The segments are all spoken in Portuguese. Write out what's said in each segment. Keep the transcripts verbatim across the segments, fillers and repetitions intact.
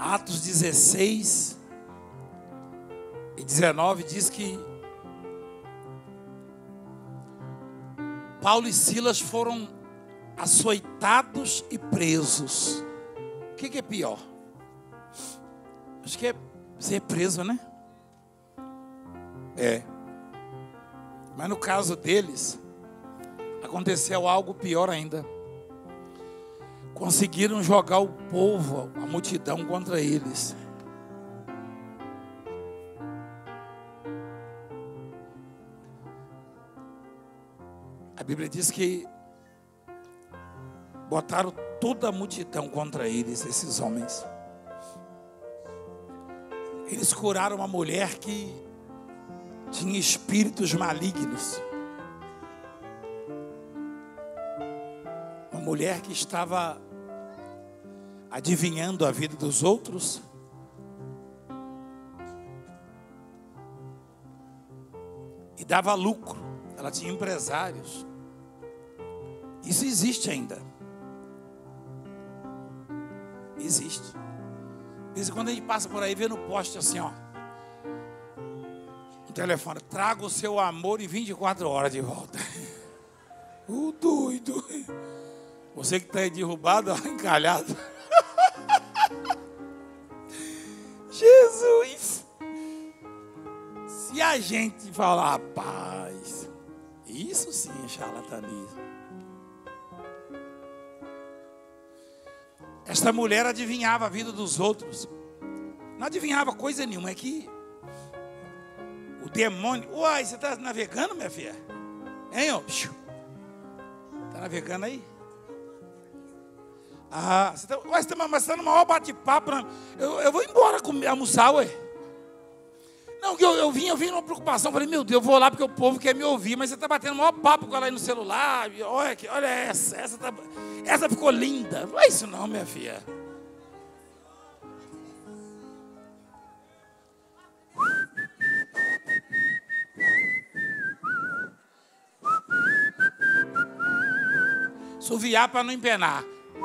Atos dezesseis e dezenove diz que Paulo e Silas foram açoitados e presos. O que, que é pior? Acho que é ser preso, né? É. Mas no caso deles, aconteceu algo pior ainda. Conseguiram jogar o povo, a multidão, contra eles. A Bíblia diz que botaram toda a multidão contra eles, esses homens. Eles curaram uma mulher que tinha espíritos malignos. Uma mulher que estava adivinhando a vida dos outros. E dava lucro. Ela tinha empresários. Isso existe ainda. Existe. De vez em quando a gente passa por aí, vê no poste assim, ó. Um telefone. Traga o seu amor em vinte e quatro horas de volta. O doido. Você que está aí derrubado, encalhado. Jesus. Se a gente falar, rapaz, isso sim é charlatanismo. Esta mulher adivinhava a vida dos outros. Não adivinhava coisa nenhuma. É que o demônio... Uai, você está navegando, minha filha? Hein, ó? Está navegando aí? Ah, você está... Uai, você está, mas você está no maior bate-papo. Eu, eu vou embora comer, almoçar, ué. Não, eu, eu vim, eu vim numa preocupação. Falei, meu Deus, eu vou lá porque o povo quer me ouvir. Mas você está batendo o maior papo com ela aí no celular. Olha, aqui, olha essa, essa, tá, essa ficou linda. Não é isso não, minha filha. Suviar para não empenar.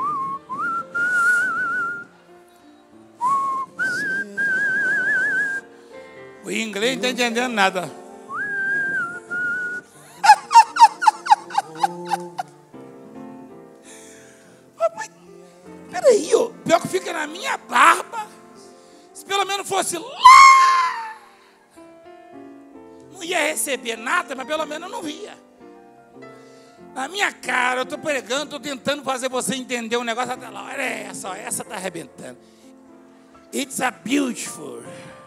O inglês não está entendendo nada. Mas, peraí, ó, pior que fica na minha barba. Se pelo menos fosse lá, não ia receber nada, mas pelo menos eu não via. Na minha cara, eu estou pregando, estou tentando fazer você entender um negócio até lá. Olha essa, ó, essa está arrebentando. It's a beautiful.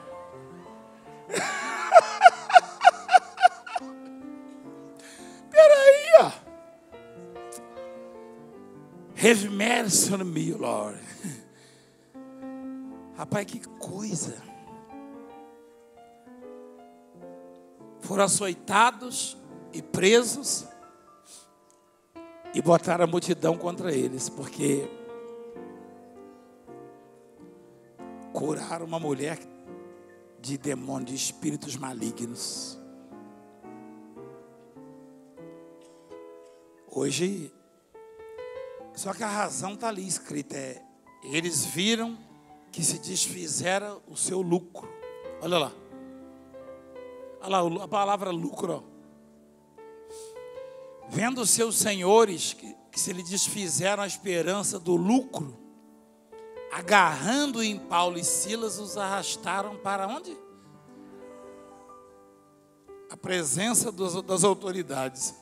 Peraí, ó. Have mercy on me, Lord. Rapaz, que coisa. Foram açoitados e presos e botaram a multidão contra eles, porque curaram uma mulher de demônios, de espíritos malignos. Hoje, só que a razão está ali escrita, é, eles viram que se desfizera o seu lucro. Olha lá. Olha lá, a palavra lucro. Ó. Vendo os seus senhores que, que se lhe desfizeram a esperança do lucro, agarrando em Paulo e Silas, os arrastaram para onde? A presença dos, das autoridades.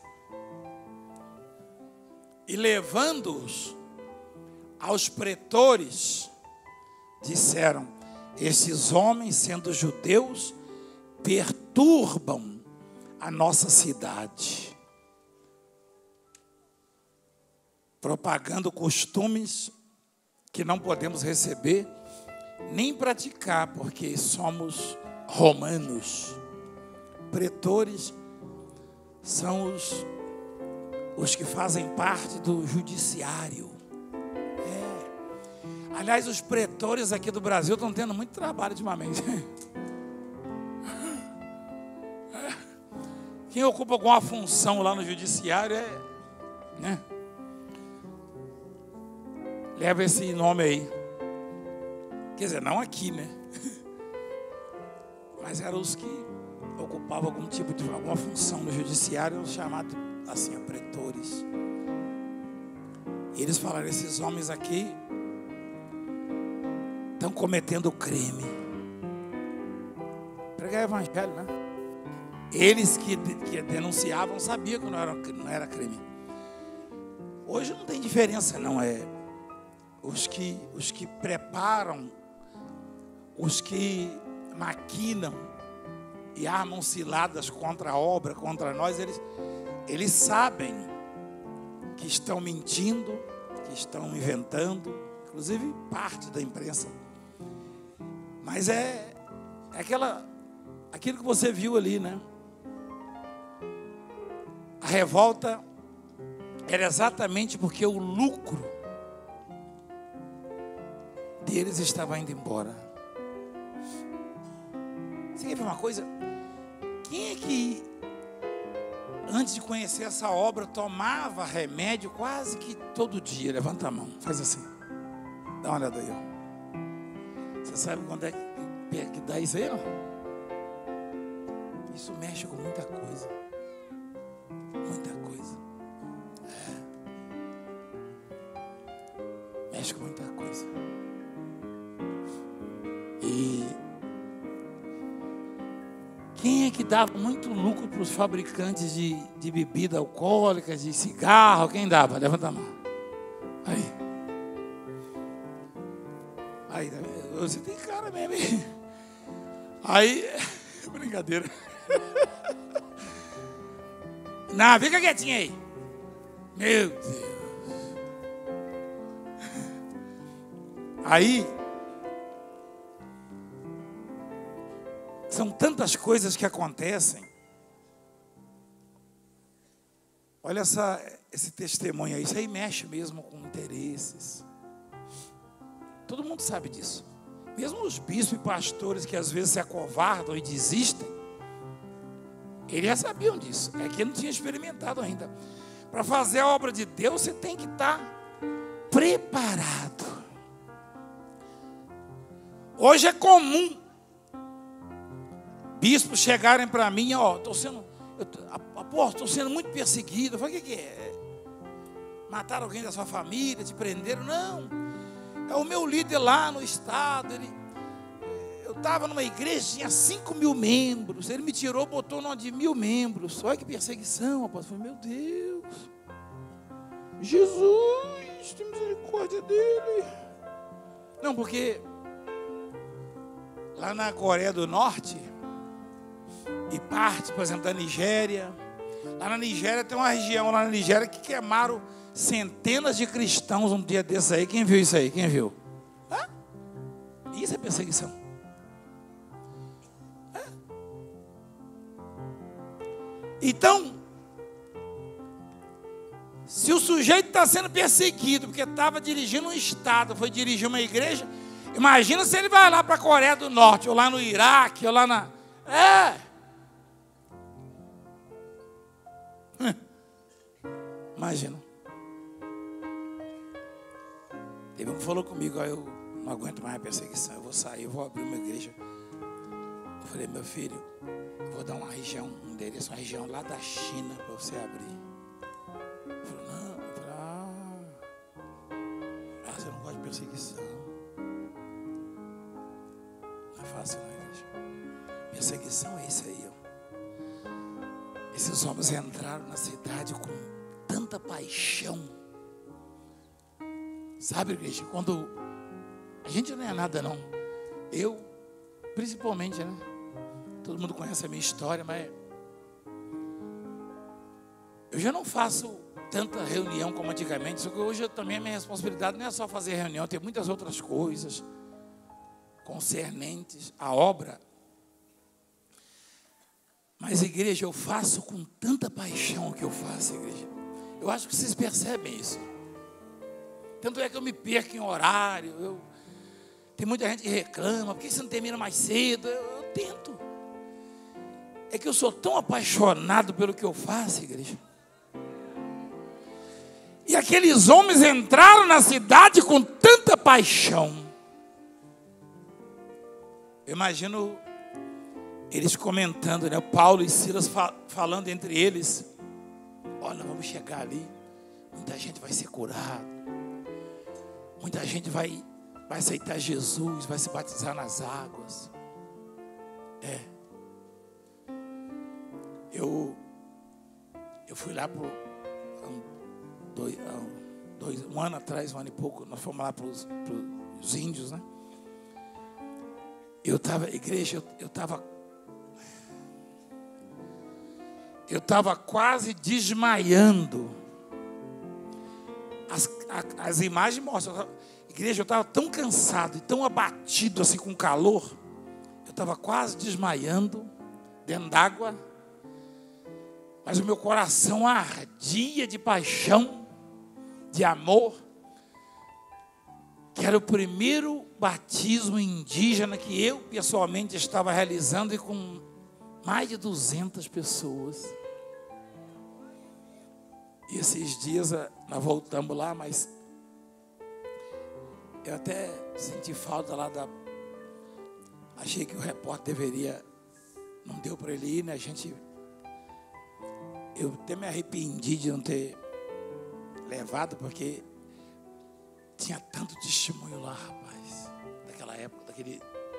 E levando-os aos pretores, disseram, esses homens, sendo judeus, perturbam a nossa cidade, propagando costumes que não podemos receber, nem praticar, porque somos romanos. Pretores são os, os que fazem parte do judiciário. É. Aliás, os pretores aqui do Brasil estão tendo muito trabalho ultimamente. Quem ocupa alguma função lá no judiciário é, né? Leva esse nome aí. Quer dizer, não aqui, né? Mas eram os que ocupavam algum tipo de alguma função no judiciário, chamados assim, pretores. E eles falaram: esses homens aqui estão cometendo crime. Pregar evangelho, né? Eles que, que denunciavam sabiam que não era, não era crime. Hoje não tem diferença, não. É os que, os que preparam, os que maquinam e armam ciladas contra a obra, contra nós, eles, eles sabem que estão mentindo, que estão inventando, inclusive parte da imprensa. Mas é, é aquela, aquilo que você viu ali, né? A revolta era exatamente porque o lucro deles estava indo embora. Você quer ver uma coisa? Quem é que, antes de conhecer essa obra, tomava remédio quase que todo dia? Levanta a mão, faz assim. Dá uma olhada aí, ó. Você sabe quando é que, que dá isso aí, ó? Isso mexe com muita coisa. Muita coisa. É. Mexe com muita coisa. E quem é que dava muito lucro para os fabricantes de, de bebida alcoólica, de cigarro? Quem dava? Levanta a mão. Aí. Aí, você tem cara mesmo, hein? Aí, brincadeira. Não, fica quietinho aí. Meu Deus. Aí, são tantas coisas que acontecem. Olha essa, esse testemunho aí. Isso aí mexe mesmo com interesses. Todo mundo sabe disso. Mesmo os bispos e pastores que às vezes se acovardam e desistem, eles já sabiam disso. É que não tinha experimentado ainda. Para fazer a obra de Deus, você tem que estar preparado. Hoje é comum bispos chegarem para mim: ó, estou sendo, apóstolo, estou sendo muito perseguido. Eu falei: o que, que é? Mataram alguém da sua família, te prenderam? Não, é o meu líder lá no estado. Ele, eu estava numa igreja, tinha cinco mil membros. Ele me tirou, botou numa de mil membros. Olha que perseguição, apóstolo. Eu falei: meu Deus, Jesus, tem misericórdia dele. Não, porque lá na Coreia do Norte e parte, por exemplo, da Nigéria, lá na Nigéria tem uma região lá na Nigéria que queimaram centenas de cristãos um dia desses aí. Quem viu isso aí? Quem viu? Hã? Isso é perseguição. Hã? Então, se o sujeito está sendo perseguido porque estava dirigindo um estado, foi dirigir uma igreja, imagina se ele vai lá para a Coreia do Norte, ou lá no Iraque, ou lá na... É. Imagina. Teve um que falou comigo: ó, eu não aguento mais a perseguição, eu vou sair, eu vou abrir uma igreja. Eu falei: meu filho, eu vou dar uma região, um endereço, uma região lá da China para você abrir. Ele falou: não. Eu falei: ah, ah, você não gosta de perseguição. Não é fácil, não, igreja. Perseguição é isso aí, ó. Esses homens entraram na cidade com tanta paixão. Sabe, igreja, quando a gente não é nada, não. Eu, principalmente, né? Todo mundo conhece a minha história, mas eu já não faço tanta reunião como antigamente. Só que hoje eu, também a minha responsabilidade não é só fazer reunião, tem muitas outras coisas concernentes à obra. Mas, igreja, eu faço com tanta paixão o que eu faço, igreja. Eu acho que vocês percebem isso. Tanto é que eu me perco em horário. Eu... Tem muita gente que reclama: por que você não termina mais cedo? Eu, eu tento. É que eu sou tão apaixonado pelo que eu faço, igreja. E aqueles homens entraram na cidade com tanta paixão. Eu imagino eles comentando, né? O Paulo e Silas fa- falando entre eles. Olha, vamos chegar ali. Muita gente vai ser curada. Muita gente vai, vai aceitar Jesus, vai se batizar nas águas. É. Eu, eu fui lá por um, dois, um, dois, um ano atrás, um ano e pouco. Nós fomos lá para os índios, né? Eu estava, igreja, eu estava eu estava quase desmaiando. As, a, as imagens mostram. Igreja, eu estava tão cansado e tão abatido assim com calor. Eu estava quase desmaiando dentro d'água. Mas o meu coração ardia de paixão, de amor. Que era o primeiro batismo indígena que eu pessoalmente estava realizando e com mais de duzentas pessoas. E esses dias nós voltamos lá, mas eu até senti falta lá da... Achei que o repórter deveria... Não deu para ele ir, né? A gente... Eu até me arrependi de não ter levado, porque tinha tanto testemunho lá, rapaz, daquela época, daquele...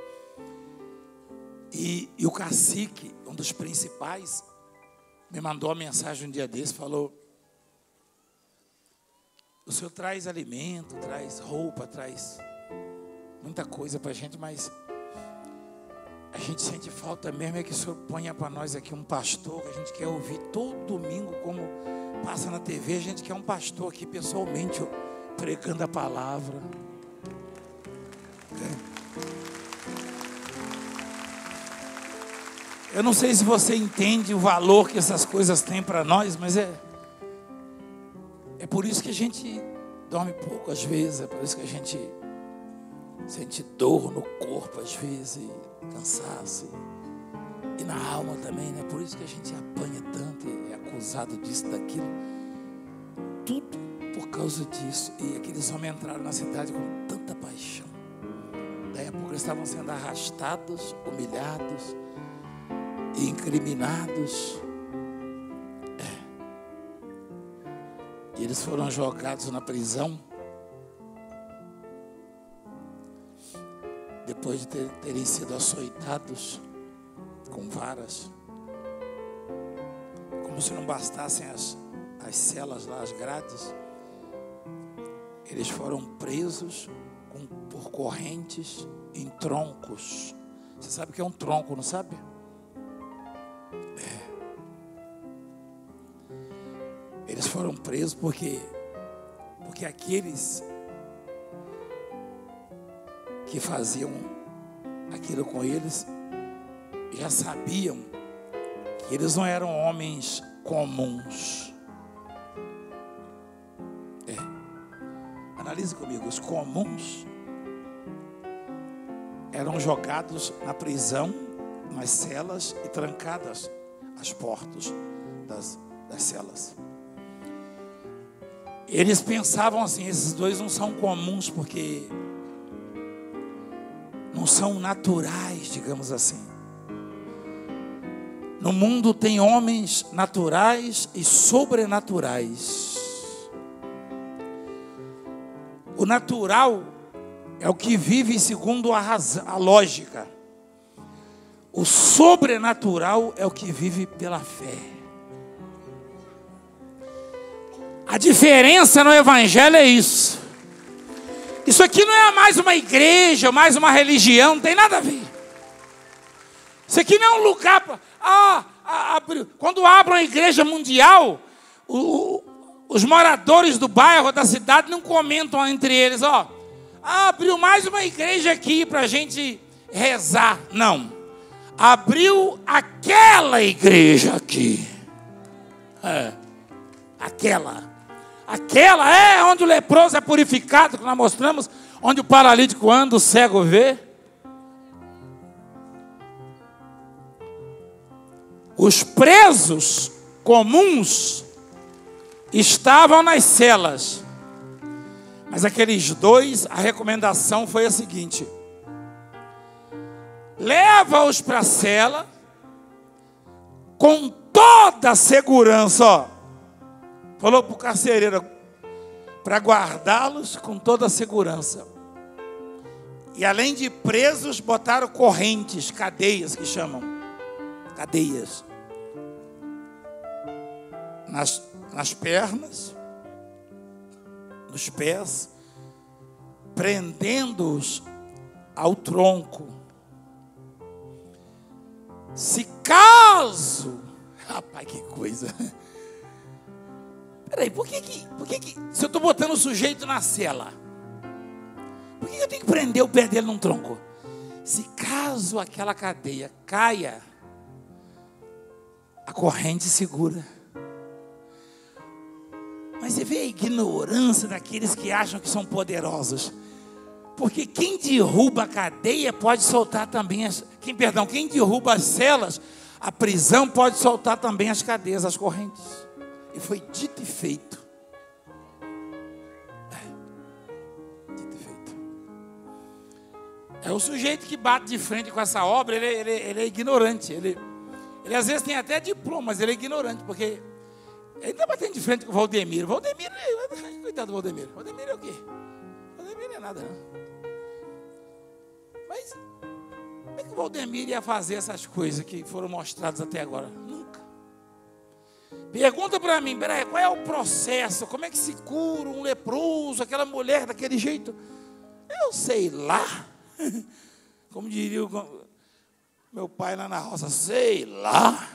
E, e o cacique, um dos principais, me mandou uma mensagem um dia desse, falou: o senhor traz alimento, traz roupa, traz muita coisa para a gente, mas a gente sente falta mesmo é que o senhor ponha para nós aqui um pastor, que a gente quer ouvir todo domingo, como passa na T V, a gente quer um pastor aqui pessoalmente, pregando a palavra. É. Eu não sei se você entende o valor que essas coisas têm para nós, mas é, é por isso que a gente dorme pouco às vezes, é por isso que a gente sente dor no corpo às vezes, cansaço, e na alma também, né? Por isso que a gente apanha tanto e é acusado disso, daquilo, tudo por causa disso. E aqueles homens entraram na cidade com tanta paixão. Daí a pouco eles estavam sendo arrastados, humilhados e incriminados. É. E eles foram jogados na prisão depois de ter, terem sido açoitados com varas. Como se não bastassem as, as celas lá, as grades. Eles foram presos com, por correntes em troncos. Você sabe o que é um tronco, não sabe? É. Eles foram presos porque, porque aqueles que faziam aquilo com eles já sabiam que eles não eram homens comuns. É. Analise comigo, os comuns eram jogados na prisão, nas celas e trancadas as portas das, das celas. Eles pensavam assim: esses dois não são comuns porque não são naturais, digamos assim. No mundo tem homens naturais e sobrenaturais. O natural é o que vive segundo a, razão, a lógica. O sobrenatural é o que vive pela fé. A diferença no evangelho é isso. Isso aqui não é mais uma igreja, mais uma religião, não tem nada a ver. Isso aqui não é um lugar para... Ah, ah, quando abrem uma igreja mundial, o, os moradores do bairro, da cidade, não comentam entre eles: ó, ah, abriu mais uma igreja aqui para a gente rezar. Não. Abriu aquela igreja aqui. É. Aquela. Aquela é onde o leproso é purificado, que nós mostramos, onde o paralítico anda, o cego vê. Os presos comuns estavam nas celas. Mas aqueles dois, a recomendação foi a seguinte: leva-os para a cela com toda a segurança, ó. Falou para o carcereiro para guardá-los com toda a segurança. E além de presos, botaram correntes, cadeias que chamam, cadeias, nas, nas pernas, nos pés, prendendo-os ao tronco. Se caso, rapaz, que coisa. Peraí, por que que, por que que, se eu estou botando o sujeito na cela, por que que eu tenho que prender o pé dele num tronco? Se caso aquela cadeia caia, a corrente segura. Mas você vê a ignorância daqueles que acham que são poderosos. Porque quem derruba a cadeia pode soltar também as... Quem, perdão, quem derruba as celas, a prisão pode soltar também as cadeias, as correntes. E foi dito e feito. É, dito e feito. É o sujeito que bate de frente com essa obra, ele, ele, ele é ignorante. Ele, ele às vezes tem até diploma, mas ele é ignorante, porque ele está batendo de frente com o Valdemiro. Valdemiro, coitado do Valdemiro. Valdemiro é o quê? Valdemiro não é nada, não. Mas como é que o Valdemiro ia fazer essas coisas que foram mostradas até agora? Nunca. Pergunta para mim, peraí, qual é o processo? Como é que se cura um leproso, aquela mulher daquele jeito? Eu sei lá. Como diria o meu pai lá na roça, sei lá.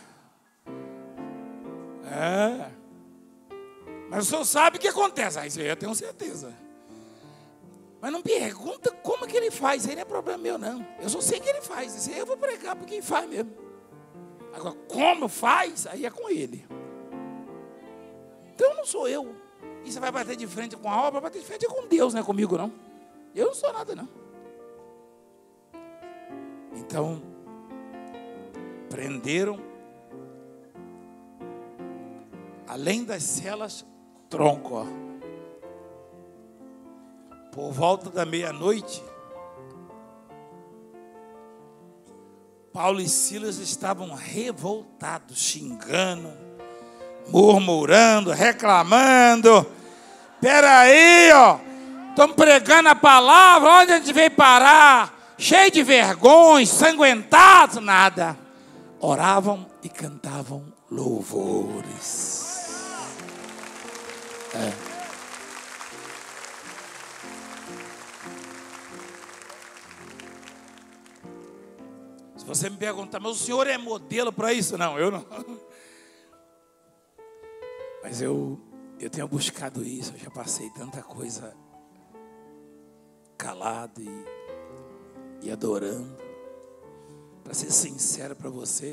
É. Mas o senhor sabe o que acontece. Ah, isso aí eu tenho certeza. Mas não pergunta como que ele faz. Isso aí não é problema meu, não. Eu só sei que ele faz. Isso aí eu vou pregar para quem faz mesmo. Agora, como faz, aí é com ele. Então não sou eu. E você vai bater de frente com a obra, bater de frente com Deus, não é comigo, não. Eu não sou nada, não. Então, prenderam, além das celas, tronco, ó. Por volta da meia-noite, Paulo e Silas estavam revoltados, xingando, murmurando, reclamando. Peraí, ó, estamos pregando a palavra, onde a gente veio parar? Cheio de vergonha, sanguentados, nada. Oravam e cantavam louvores. É. Se você me perguntar, mas o senhor é modelo para isso? Não, eu não. Mas eu, eu tenho buscado isso, eu já passei tanta coisa calado e, e adorando. Para ser sincero para você,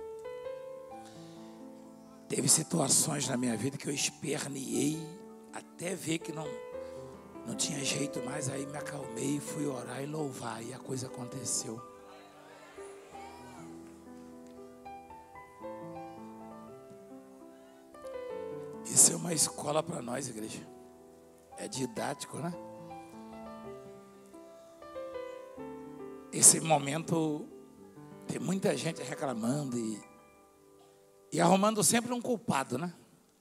teve situações na minha vida que eu esperneei até ver que não, não tinha jeito mais, aí me acalmei, fui orar e louvar, e a coisa aconteceu. Isso é uma escola para nós, igreja. É didático, né? Esse momento tem muita gente reclamando e, e arrumando sempre um culpado, né?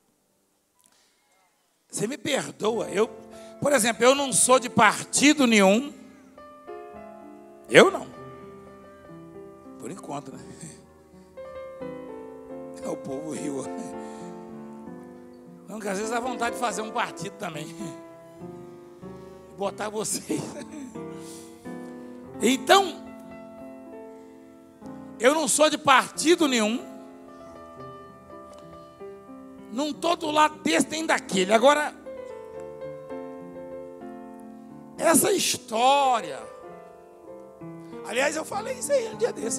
Você me perdoa, eu, por exemplo, eu não sou de partido nenhum. Eu não. Por enquanto, né? O povo riu. Não, que às vezes dá vontade de fazer um partido também. Botar vocês. Então, eu não sou de partido nenhum. Não estou do lado desse nem daquele. Agora, essa história. Aliás, eu falei isso aí um dia desse.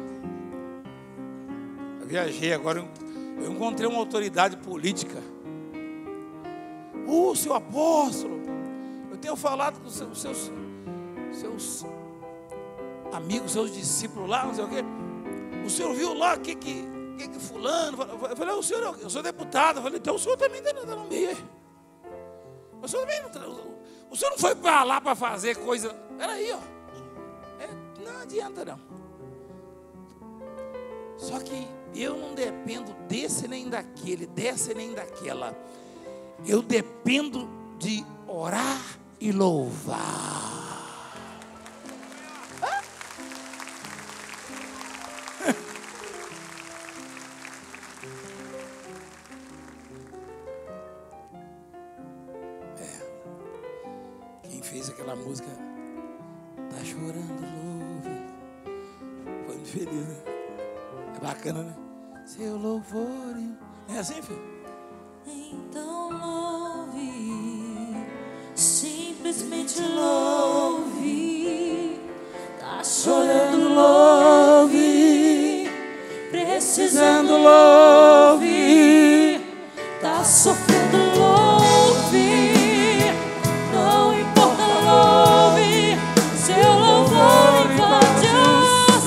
Eu viajei agora, eu encontrei uma autoridade política. Ô, uh, seu apóstolo, eu tenho falado com os seus, seus, seus amigos, seus discípulos lá, não sei o quê. O senhor viu lá o que que, que que fulano? Eu falei, o senhor, eu sou deputado. Eu falei, então o senhor também está no meio. O senhor também não, o senhor não foi para lá para fazer coisa. Peraí, ó. É, não adianta não. Só que eu não dependo desse nem daquele, dessa nem daquela. Eu dependo de orar e louvar. Fez aquela música, tá chorando, louve. Foi muito feliz, né? É bacana, né? Seu louvor. É assim, filho? Então louve, simplesmente louve. Tá chorando, louve. Precisando, louve. Tá sofrendo, louve. Louve, seu louvor invade os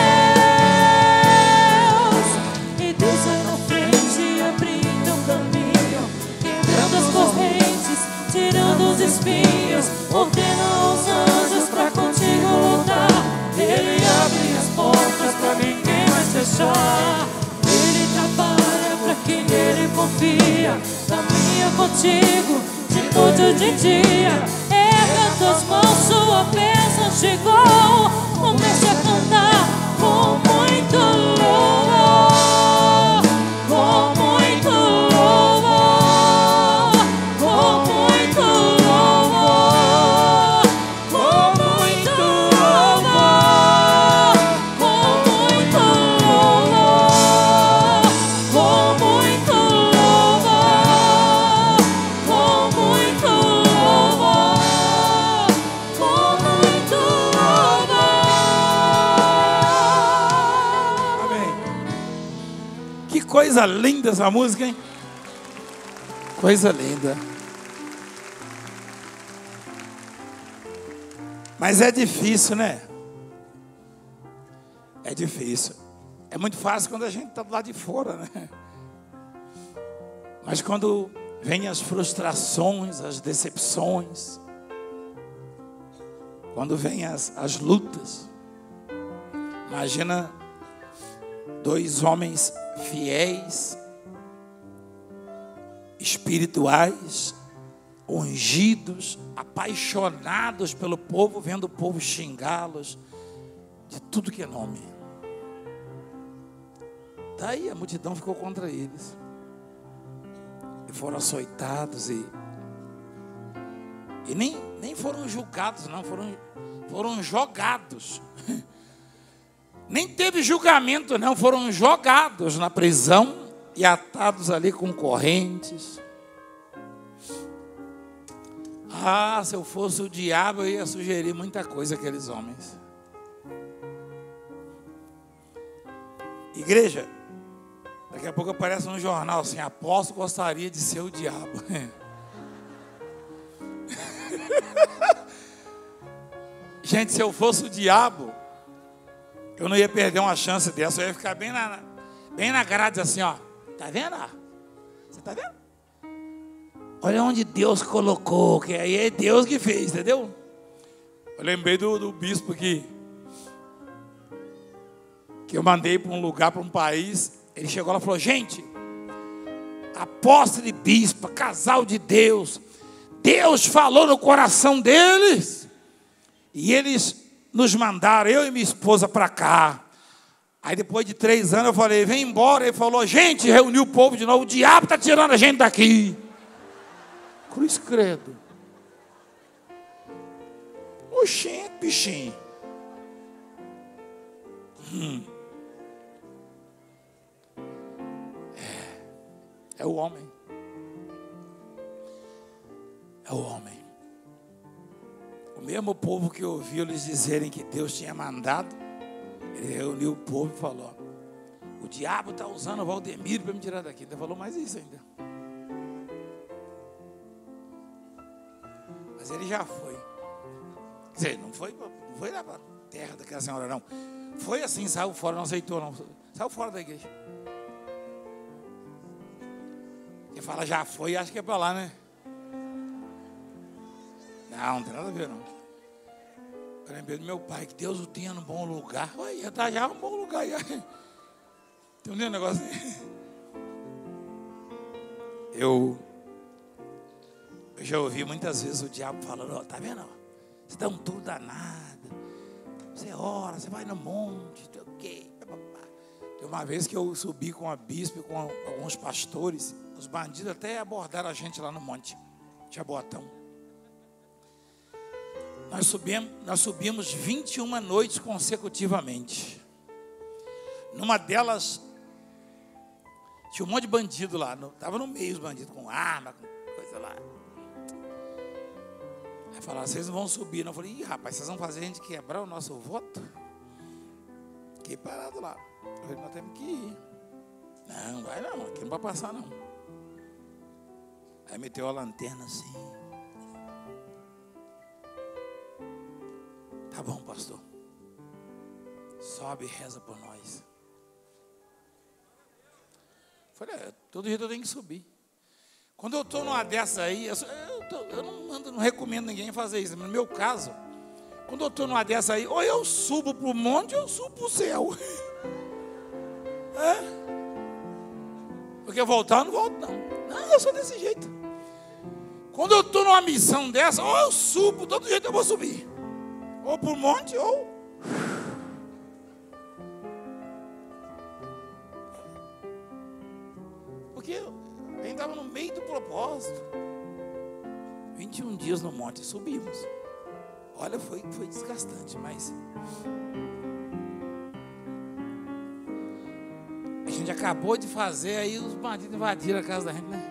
céus. E Deus vai na frente, abrindo o caminho, quebrando as correntes, tirando os espinhos. Ordena aos anjos pra contigo lutar. Ele abre as portas pra ninguém mais fechar. Ele trabalha pra quem nele confia. Caminha contigo de noite ou de dia. Tuas mãos, sua bênção chegou. Comece a cantar com muito louvor, com muito louvor, com muito louvor, com muito louvor, com muito louvor, com muito louvor, com muito louvor. Coisa linda essa música, hein? Coisa linda. Mas é difícil, né? É difícil. É muito fácil quando a gente está do lado de fora, né? Mas quando vem as frustrações, as decepções, quando vem as, as lutas, imagina dois homens fiéis, espirituais, ungidos, apaixonados pelo povo, vendo o povo xingá-los de tudo que é nome. Daí a multidão ficou contra eles e foram açoitados e, e nem, nem foram julgados, não, foram, foram jogados. Nem teve julgamento, não. Foram jogados na prisão e atados ali com correntes. Ah, se eu fosse o diabo, eu ia sugerir muita coisa àqueles homens. Igreja, daqui a pouco aparece um jornal assim: apóstolo gostaria de ser o diabo. Gente, se eu fosse o diabo, eu não ia perder uma chance dessa. Eu ia ficar bem na, bem na grade assim, ó. Tá vendo? Você tá vendo? Olha onde Deus colocou, que aí é Deus que fez, entendeu? Eu lembrei do, do bispo que, que eu mandei para um lugar, para um país. Ele chegou lá e falou: gente, apóstolo e bispo, casal de Deus, Deus falou no coração deles, e eles nos mandaram, eu e minha esposa, para cá. Aí depois de três anos eu falei: vem embora. Ele falou: gente, reuniu o povo de novo, o diabo está tirando a gente daqui. Cruz credo. Oxente, bichinho. Hum. É, é o homem. É o homem. O mesmo povo que ouviu eles dizerem que Deus tinha mandado, ele reuniu o povo e falou: o diabo está usando o Valdemiro para me tirar daqui. Ele falou mais isso ainda. Mas ele já foi. Quer dizer, não foi, não foi lá para a terra daquela senhora, não. Foi assim, saiu fora, não aceitou, não. Saiu fora da igreja. Quem fala já foi, acha que é para lá, né? Não, não tem nada a ver, não. Eu lembrei do meu pai, que Deus o tenha num bom lugar. Olha, está já um bom lugar. Tem um negócio. Eu, eu já ouvi muitas vezes o diabo falando, ó, tá vendo? Você dá um tudo danado. Você ora, você vai no monte, ok. Tem uma vez que eu subi com a bispa, com alguns pastores, os bandidos até abordaram a gente lá no monte. Tinha botão. Nós subimos, nós subimos vinte e uma noites consecutivamente. Numa delas, tinha um monte de bandido lá. Estava no meio os bandidos, com arma, com coisa lá. Aí falaram, vocês não vão subir. Não. Eu falei, ih, rapaz, vocês vão fazer a gente quebrar o nosso voto? Fiquei parado lá. Eu falei, nós temos que ir. Não, vai não, aqui não vai passar não. Aí meteu a lanterna assim. Tá bom, pastor. Sobe e reza por nós. Falei, é, todo jeito eu tenho que subir. Quando eu estou numa dessa aí, eu, eu, tô, eu não, ando, não recomendo ninguém fazer isso. Mas no meu caso, quando eu estou numa dessa aí, ou eu subo para o monte ou eu subo para o céu. É? Porque voltar eu não volto não. Não, eu sou desse jeito. Quando eu estou numa missão dessa, ou eu subo, todo jeito eu vou subir. Ou para o monte, ou... Porque eu estava no meio do propósito. vinte e um dias no monte, subimos. Olha, foi, foi desgastante, mas... A gente acabou de fazer, aí os bandidos invadiram a casa da gente, né?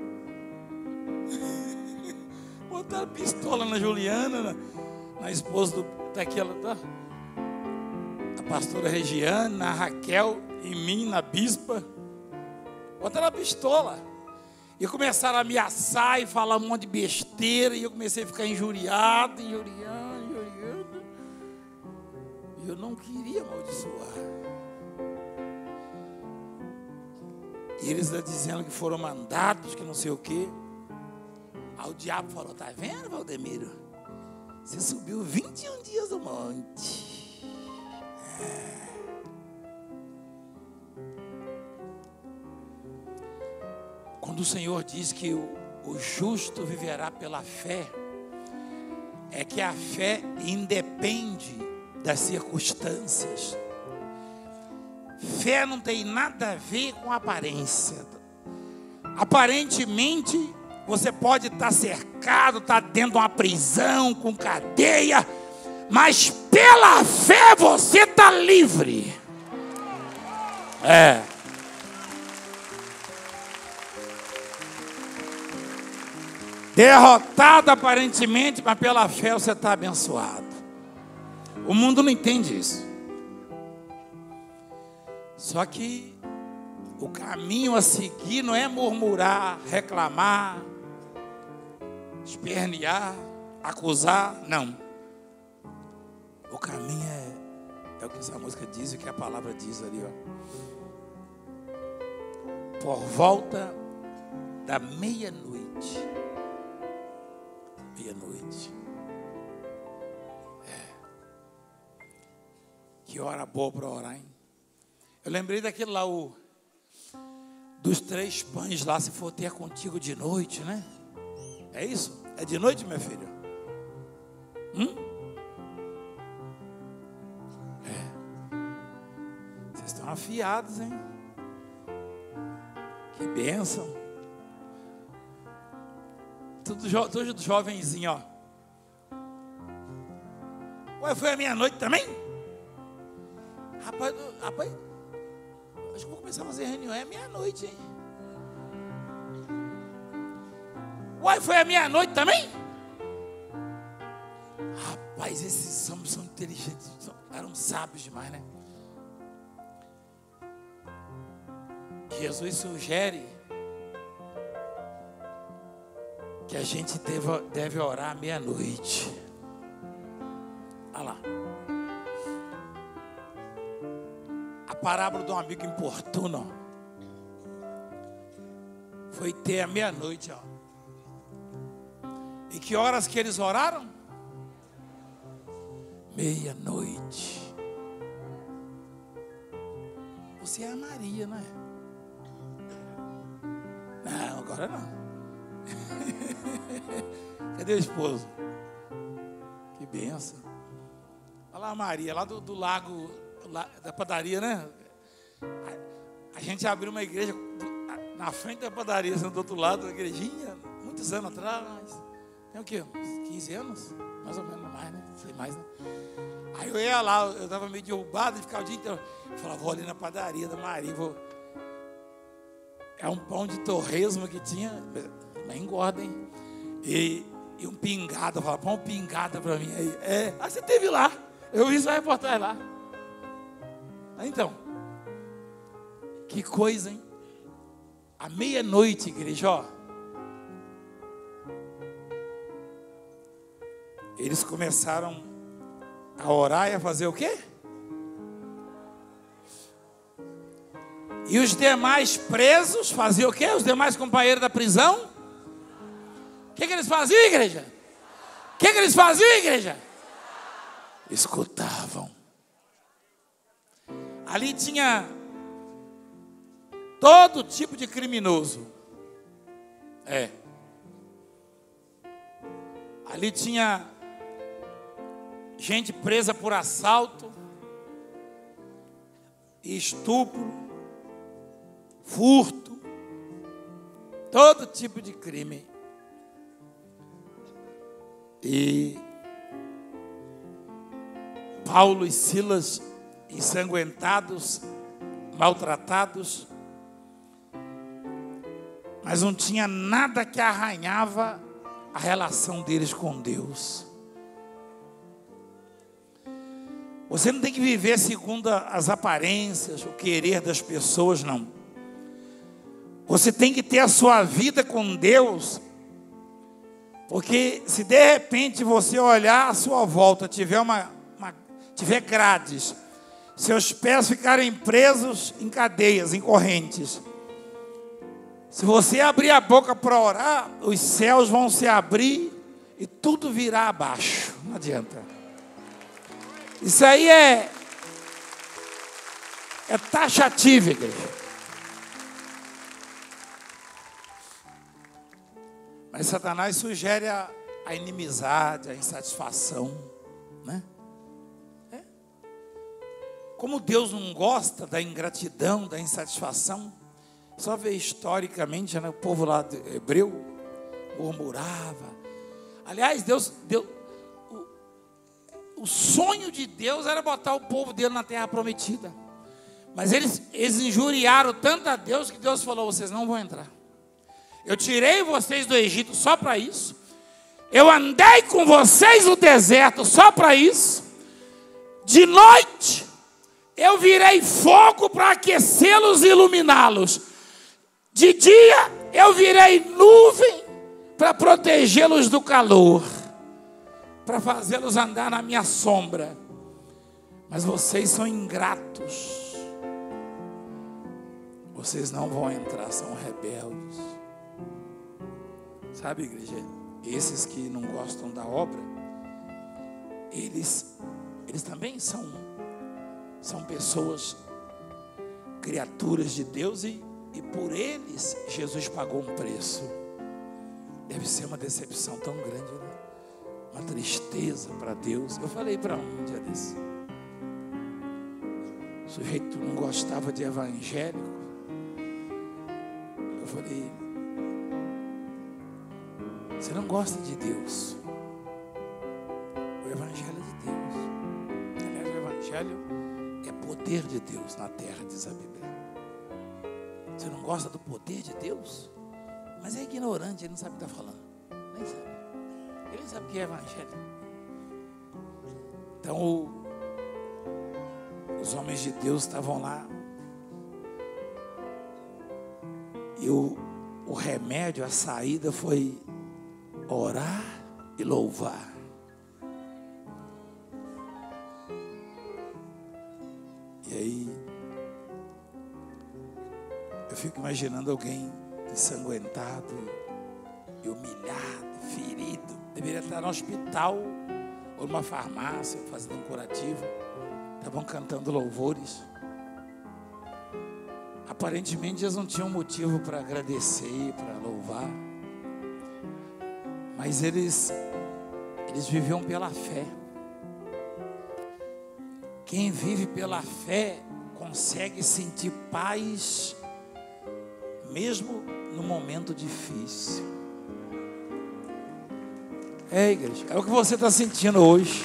Botaram pistola na Juliana, na, na esposa do, daquela, da, da pastora Regiane, na Raquel, em mim, na bispa. Botaram a pistola. E começaram a ameaçar e falar um monte de besteira. E eu comecei a ficar injuriado, injuriando, injuriando. E eu não queria amaldiçoar. E eles estão dizendo que foram mandados, que não sei o quê. Aí o diabo falou, tá vendo, Valdemiro? Você subiu vinte e um dias do monte. É. Quando o Senhor diz que o, o justo viverá pela fé, é que a fé independe das circunstâncias. Fé não tem nada a ver com aparência. Aparentemente, você pode estar cercado, estar dentro de uma prisão, com cadeia, mas pela fé você está livre. É. Derrotado aparentemente, mas pela fé você está abençoado. O mundo não entende isso. Só que o caminho a seguir não é murmurar, reclamar, espernear, acusar, não. O caminho é, é o que essa música diz e o que a palavra diz ali, ó. Por volta da meia-noite. Meia-noite. É. Que hora boa para orar, hein? Eu lembrei daquele lá, o, dos três pães lá, se for ter contigo de noite, né? É isso? É de noite, meu filho? Hum? É. Vocês estão afiados, hein? Que bênção. Tudo, jo, tudo jovenzinho, ó. Ué, foi a meia-noite também? Rapaz, rapaz, acho que vou começar a fazer reunião, é meia-noite, hein? Uai, foi a meia-noite também? Rapaz, esses homens são inteligentes, são, eram sábios demais, né? Jesus sugere que a gente deva, deve orar à meia-noite. Olha lá. A parábola de um amigo importuno foi ter a meia-noite, ó. E que horas que eles oraram? Meia-noite. você é a Maria, não é? Não, agora não. Cadê o esposo? Que benção. Olha lá a Maria, lá do, do lago, lá, da padaria, né? A, a gente abriu uma igreja do, na frente da padaria, do outro lado da igrejinha, muitos anos atrás. Tem o quê? Uns quinze anos? Mais ou menos mais, né? Não sei mais, né? Aí eu ia lá, eu estava meio derrubado, de ficar o dia inteiro. Eu falava, vou ali na padaria da Maria, vou... É um pão de torresmo que tinha, mas engorda, hein? E, e um pingado, eu falava, põe um pingada para mim aí. É, aí você teve lá, eu vi sua reportagem lá. Aí, então, que coisa, hein? À meia-noite, igreja, ó. Eles começaram a orar e a fazer o quê? E os demais presos faziam o quê? Os demais companheiros da prisão? O que, que eles faziam, igreja? O que, que eles faziam, igreja? Escutavam. Ali tinha todo tipo de criminoso. É. Ali tinha gente presa por assalto, estupro, furto, todo tipo de crime. E Paulo e Silas, ensanguentados, maltratados, mas não tinha nada que arranhava a relação deles com Deus. Você não tem que viver segundo as aparências, o querer das pessoas, não. Você tem que ter a sua vida com Deus, porque se de repente você olhar à sua volta, tiver, uma, uma, tiver grades, seus pés ficarem presos em cadeias, em correntes, se você abrir a boca para orar, os céus vão se abrir e tudo virá abaixo. Não adianta. Isso aí é, é taxativo, igreja. Mas Satanás sugere a, a inimizade, a insatisfação, né? É. Como Deus não gosta da ingratidão, da insatisfação, só ver historicamente, né, o povo lá de hebreu murmurava. Aliás, Deus, Deus o, o sonho de Deus era botar o povo dele na terra prometida. Mas eles, eles injuriaram tanto a Deus que Deus falou, vocês não vão entrar. Eu tirei vocês do Egito só para isso. Eu andei com vocês no deserto só para isso. De noite, eu virei fogo para aquecê-los e iluminá-los. De dia, eu virei nuvem para protegê-los do calor, para fazê-los andar na minha sombra. Mas vocês são ingratos. Vocês não vão entrar, são rebeldes. Sabe, igreja, esses que não gostam da obra, eles, eles também são, são pessoas, criaturas de Deus, e, e por eles Jesus pagou um preço. Deve ser uma decepção tão grande, né? Uma tristeza para Deus. Eu falei para um, um dia desse, o sujeito não gostava de evangélico. Eu falei, você não gosta de Deus. O Evangelho é de Deus. Aliás, o Evangelho é poder de Deus na terra, diz a Bíblia. Você não gosta do poder de Deus? Mas é ignorante, ele não sabe o que está falando. Nem sabe. Ele sabe o que é Evangelho. Então, o, os homens de Deus estavam lá. E o, o remédio, a saída foi orar e louvar. E aí, eu fico imaginando alguém ensanguentado e humilhado, ferido. Deveria estar no hospital ou numa farmácia fazendo um curativo. Estavam cantando louvores. Aparentemente eles não tinham motivo para agradecer, para louvar. Mas eles, eles viviam pela fé. Quem vive pela fé consegue sentir paz, mesmo no momento difícil. É, igreja, é o que você está sentindo hoje.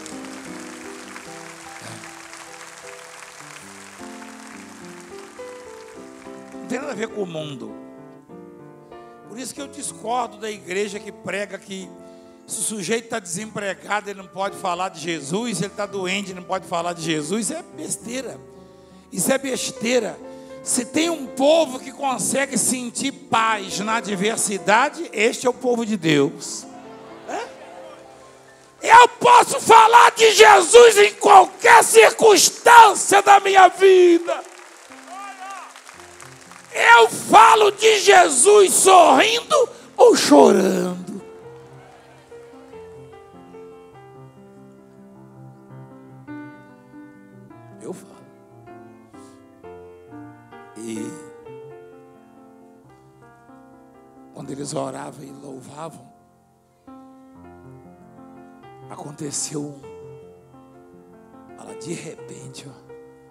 Não tem nada a ver com o mundo. Por isso que eu discordo da igreja que prega que se o sujeito está desempregado, ele não pode falar de Jesus. Se ele está doente, ele não pode falar de Jesus. Isso é besteira. Isso é besteira. Se tem um povo que consegue sentir paz na adversidade, este é o povo de Deus. É? Eu posso falar de Jesus em qualquer circunstância da minha vida. Eu falo de Jesus sorrindo ou chorando. Eu falo. E quando eles oravam e louvavam, aconteceu um, fala, de repente, ó,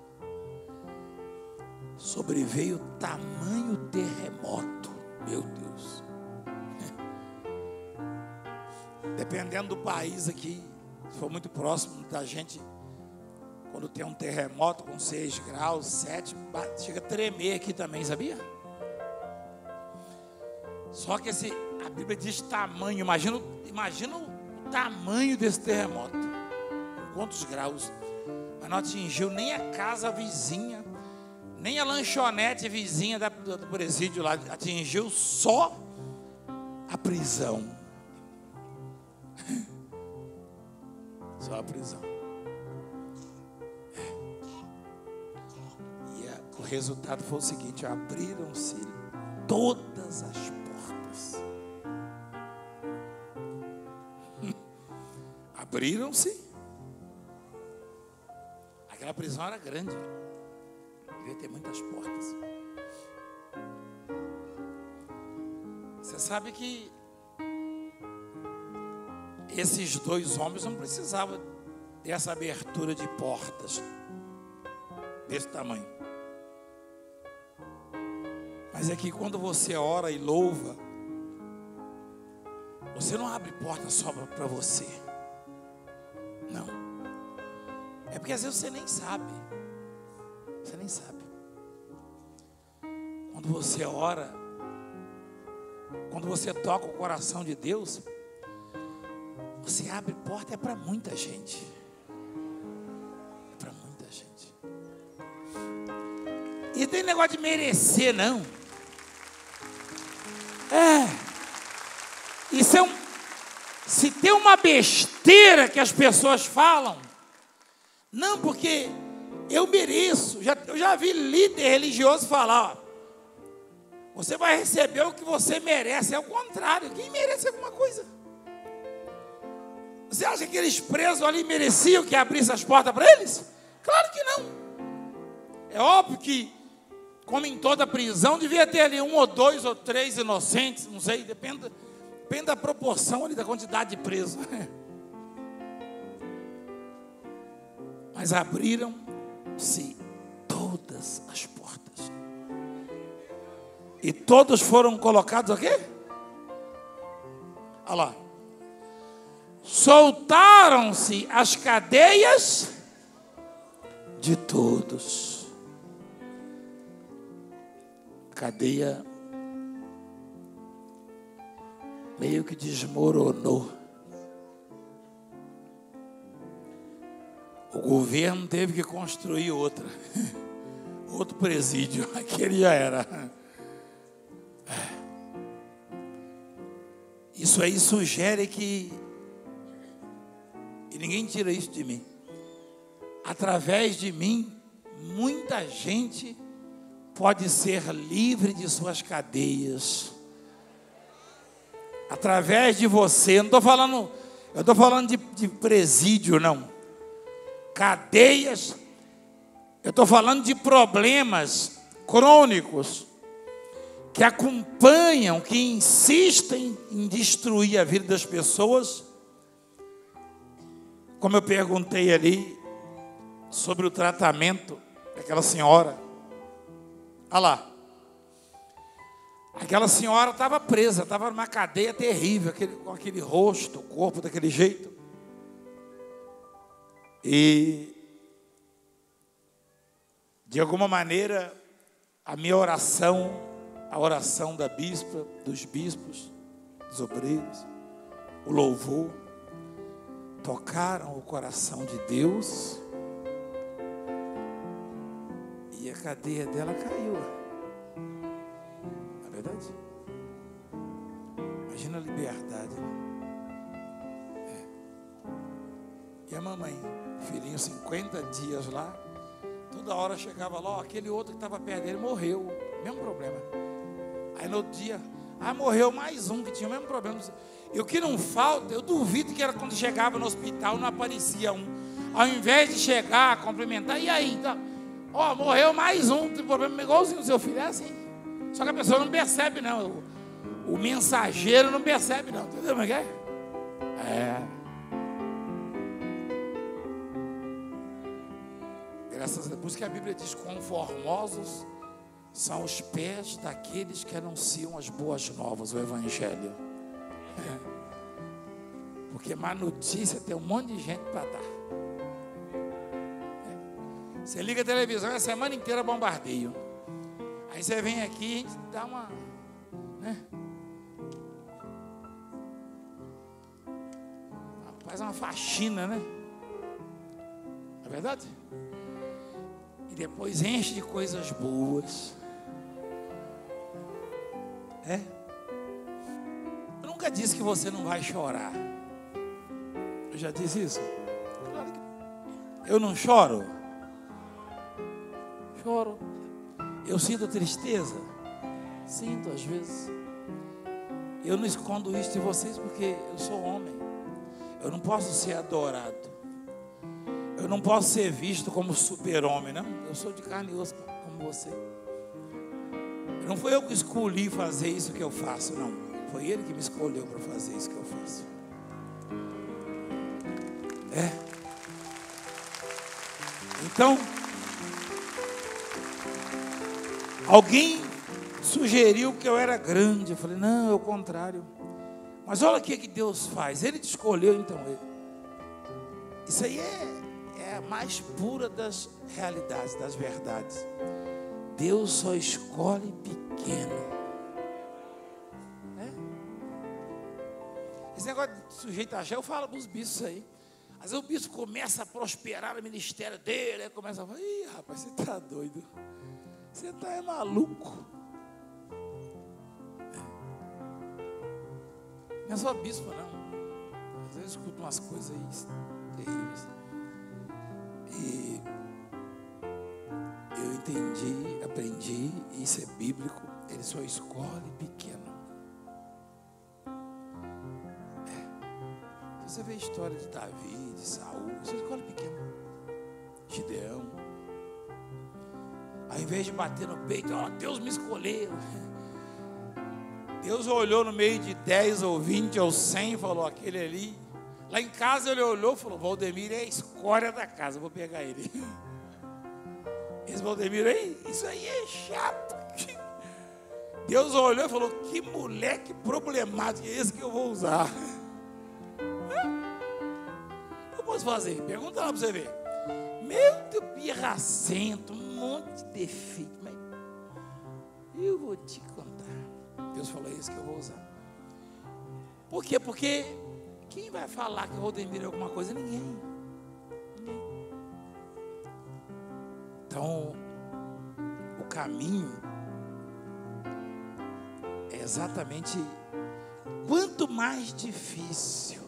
sobreveio tamanho terremoto, meu Deus. Dependendo do país aqui, se for muito próximo da gente, quando tem um terremoto com seis graus, sete, chega a tremer aqui também, sabia? Só que esse, a Bíblia diz tamanho, imagina, imagina o tamanho desse terremoto, quantos graus, mas não atingiu nem a casa vizinha, nem a lanchonete vizinha da, do, do presídio lá, atingiu só a prisão. Só a prisão. É. E a, o resultado foi o seguinte: abriram-se todas as portas. Abriram-se. Aquela prisão era grande. Devia ter muitas portas. Você sabe que esses dois homens não precisavam dessa abertura de portas desse tamanho. Mas é que quando você ora e louva, você não abre porta só para você. Não. É porque às vezes você nem sabe. Você nem sabe. Quando você ora, quando você toca o coração de Deus, você abre porta, é para muita gente. É para muita gente. E não tem negócio de merecer, não. É. Isso é um. Se tem uma besteira que as pessoas falam, não, porque eu mereço. Já, eu já vi líder religioso falar, ó, você vai receber o que você merece. É o contrário. Quem merece alguma coisa? Você acha que aqueles presos ali mereciam que abrisse as portas para eles? Claro que não. É óbvio que, como em toda prisão, devia ter ali um ou dois ou três inocentes, não sei, depende, depende da proporção ali, da quantidade de presos. Mas abriram-se todas as portas. E todos foram colocados aqui? Olha lá. Soltaram-se as cadeias de todos. Cadeia meio que desmoronou. O governo teve que construir outra. Outro presídio. Aquele já era. Isso aí sugere que, e ninguém tira isso de mim, através de mim, muita gente pode ser livre de suas cadeias. Através de você, não estou falando, eu estou falando de, de presídio, não. Cadeias, eu estou falando de problemas crônicos, que acompanham, que insistem em destruir a vida das pessoas. Como eu perguntei ali sobre o tratamento daquela senhora. Olha lá. Aquela senhora estava presa, estava numa cadeia terrível, aquele, com aquele rosto, o corpo daquele jeito. E, de alguma maneira, a minha oração, a oração da bispa, dos bispos, dos obreiros, o louvor, tocaram o coração de Deus e a cadeia dela caiu. Não é verdade? Imagina a liberdade. É. E a mamãe, filhinho, cinquenta dias lá, toda hora chegava lá, ó, aquele outro que estava perto dele morreu, mesmo problema. Aí no outro dia, ah, morreu mais um que tinha o mesmo problema. E o que não falta, eu duvido que era quando chegava no hospital, não aparecia um. Ao invés de chegar, cumprimentar, e aí? Então, ó, morreu mais um, tem problema igualzinho o seu filho, é assim. Só que a pessoa não percebe, não. O, o mensageiro não percebe, não. Entendeu como é que é? É. Graças a Deus, por isso que a Bíblia diz: conformosos são os pés daqueles que anunciam as boas novas, o Evangelho. É. Porque má notícia tem um monte de gente para dar. É. Você liga a televisão, a semana inteira bombardeio. Aí você vem aqui e a gente dá uma, né? Faz uma faxina, né? Não é verdade? E depois enche de coisas boas. É? Eu nunca disse que você não vai chorar. Eu já disse isso? Claro que eu não choro. Choro. Eu sinto tristeza? Sinto às vezes. Eu não escondo isso de vocês porque eu sou homem. Eu não posso ser adorado. Eu não posso ser visto como super-homem, não. Eu sou de carne e osso como você. Não foi eu que escolhi fazer isso que eu faço, não. Foi Ele que me escolheu para fazer isso que eu faço. É. Então, alguém sugeriu que eu era grande. Eu falei, não, é o contrário. Mas olha o que, que Deus faz. Ele te escolheu, então. Ele... Isso aí é, é a mais pura das realidades, das verdades. Deus só escolhe pequeno. É? Esse negócio de sujeito a eu falo para os bispos aí. Às vezes o bispo começa a prosperar no ministério dele. Aí começa a falar, ih, rapaz, você está doido. Você está é maluco. Não é só bispo, não. Às vezes eu escuto umas coisas aí terríveis. E eu entendi, aprendi, isso é bíblico. Ele só escolhe pequeno. É. Você vê a história de Davi, de Saul, você escolhe pequeno. Gideão. Ao invés de bater no peito, ó, Deus me escolheu. Deus olhou no meio de dez ou vinte ou cem e falou, aquele ali. Lá em casa ele olhou e falou, Valdemir é a escória da casa, vou pegar ele. Esse Valdemir aí, isso aí é chato. Deus olhou e falou, que moleque problemático é esse que eu vou usar? O que eu posso fazer? Pergunta lá para você ver. Meu Deus, pirracento, um monte de defeito. Mas eu vou te contar. Deus falou, é isso que eu vou usar. Por quê? Porque quem vai falar que o Valdemir é alguma coisa? Ninguém. Ninguém. Então, o caminho é exatamente, quanto mais difícil,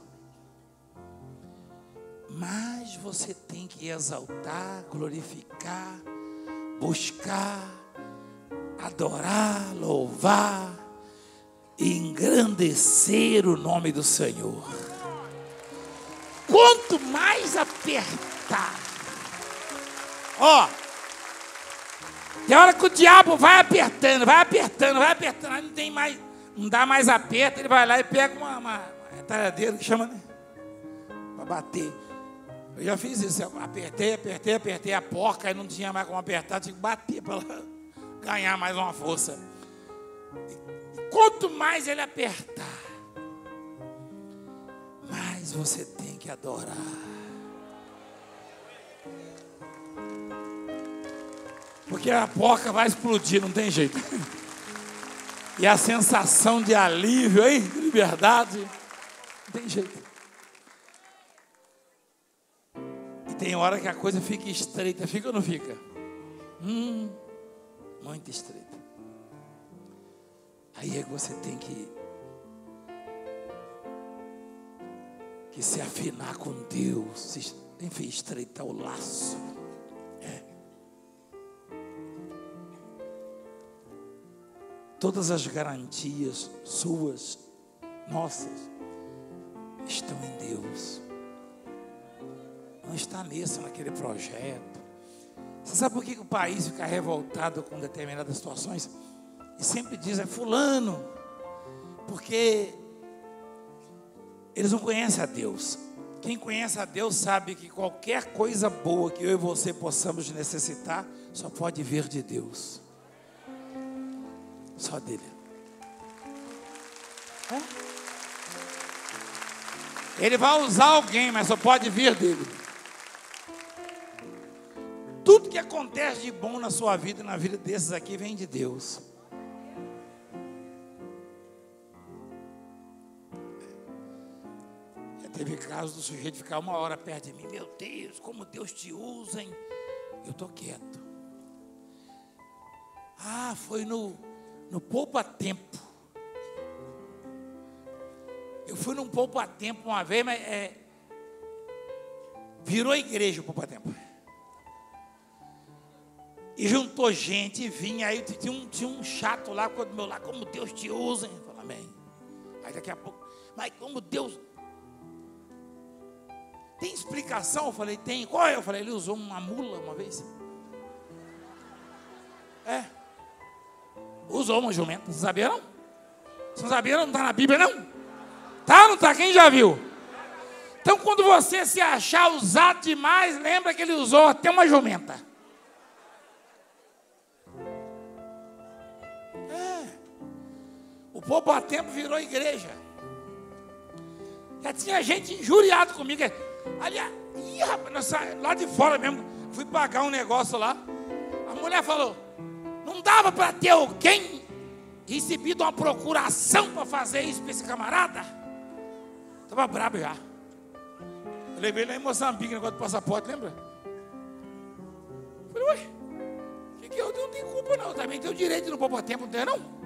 mais você tem que exaltar, glorificar, buscar, adorar, louvar, engrandecer o nome do Senhor. Quanto mais apertar, ó, Tem hora que o diabo vai apertando, vai apertando, vai apertando, aí não tem mais, não dá mais aperto, ele vai lá e pega uma, uma, uma talhadeira que chama, né? Para bater. Eu já fiz isso, eu apertei, apertei, apertei a porca, aí não tinha mais como apertar, tinha que bater para ela ganhar mais uma força. E quanto mais ele apertar, mais você tem que adorar. Porque a porca vai explodir, não tem jeito. E a sensação de alívio, hein? De liberdade, não tem jeito. E tem hora que a coisa fica estreita, fica ou não fica? Hum, muito estreita. Aí é que você tem que, que se afinar com Deus, se, enfim, estreitar o laço. É. Todas as garantias suas, nossas, estão em Deus. Não está nesse, naquele projeto. Você sabe por que o país fica revoltado com determinadas situações? E sempre diz, é fulano. Porque eles não conhecem a Deus. Quem conhece a Deus sabe que qualquer coisa boa que eu e você possamos necessitar, só pode vir de Deus. Só dele. É? Ele vai usar alguém, mas só pode vir dele. Tudo que acontece de bom na sua vida e na vida desses aqui vem de Deus. Já teve casos do sujeito ficar uma hora perto de mim. Meu Deus, como Deus te usa, hein? Eu estou quieto. Ah, foi no, no poupa-tempo. Eu fui num poupa-tempo uma vez, mas é, virou igreja o poupa-tempo. E juntou gente, e vinha, aí tinha um, tinha um chato lá do meu lado, como Deus te usa, hein? Eu falei, amém. Aí daqui a pouco, mas como Deus... Tem explicação? Eu falei, tem. Qual é? Eu falei, ele usou uma mula uma vez. É. Usou uma jumenta, não sabia não? Você não sabia não? Não está na Bíblia não? Tá ou não está? Quem já viu? Então quando você se achar usado demais, lembra que ele usou até uma jumenta. O poupa-tempo virou igreja. Já tinha gente injuriada comigo. Aliás, ih, rapaz, lá de fora mesmo, fui pagar um negócio lá. A mulher falou, não dava para ter alguém recebido uma procuração para fazer isso para esse camarada? Estava brabo já. Eu levei lá em Moçambique, negócio do passaporte, lembra? Falei, ué, que que eu não tenho culpa não, também tenho direito de ir no poupa-tempo, não tem não?